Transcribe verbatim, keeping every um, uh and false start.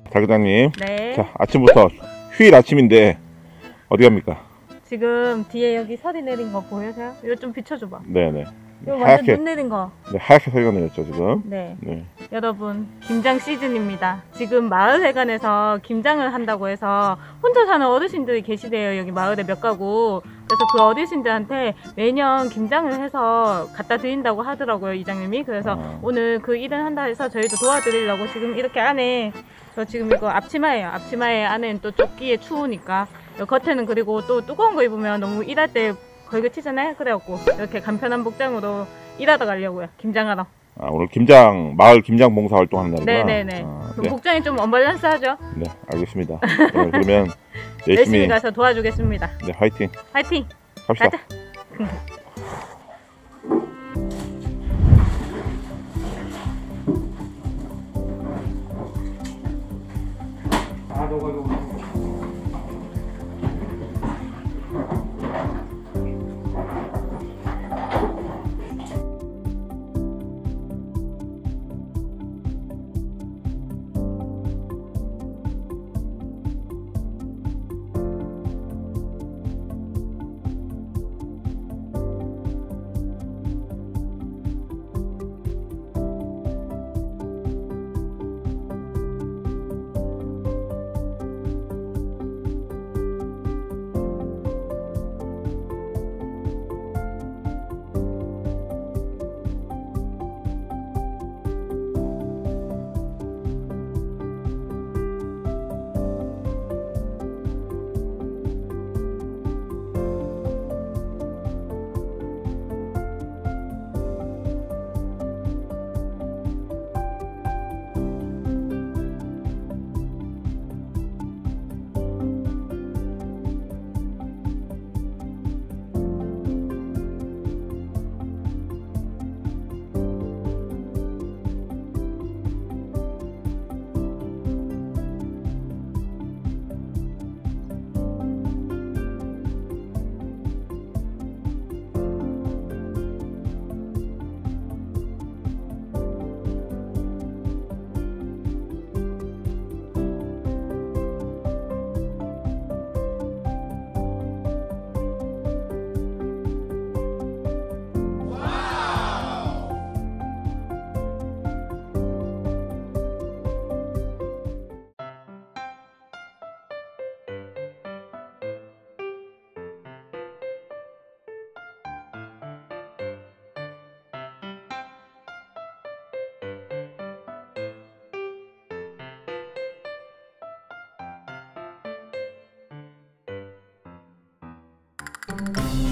달 과장님. 네. 자, 아침부터 휴일 아침인데 어디 갑니까? 지금 뒤에 여기 서리 내린 거 보여서요? 이거 좀 비춰줘봐. 네네. 이거 완전 하얗게, 눈 내린 거. 네, 하얗게 소리가 내렸죠 지금. 네. 네. 여러분, 김장 시즌입니다. 지금 마을회관에서 김장을 한다고 해서 혼자 사는 어르신들이 계시대요. 여기 마을에 몇 가구. 그래서 그 어르신들한테 매년 김장을 해서 갖다 드린다고 하더라고요, 이장님이. 그래서 어. 오늘 그 일을 한다 해서 저희도 도와드리려고 지금 이렇게 안에, 저 지금 이거 앞치마예요. 앞치마에 안에는 또 조끼에 추우니까, 겉에는 그리고 또 뜨거운 거 입으면 너무 일할 때 걸그치잖아요. 그래갖고 이렇게 간편한 복장으로 일하러 가려고요. 김장하러. 아, 오늘 김장 마을 김장 봉사 활동하는 날이구나. 네네네. 아, 그럼 네. 복장이 좀 언밸런스하죠? 네, 알겠습니다. 네, 그러면 열심히 열심히 가서 도와주겠습니다. 네, 화이팅. 화이팅! 갑시다. 가자! Thank you.